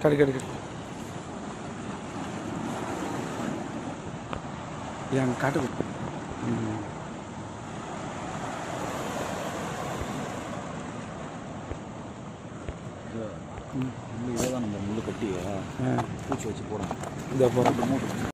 கடு என் காட்டு இதை தான் நம்ம முள்ளு கட்டி பூச்சி வச்சு போடணும். இந்த போகிறோம்.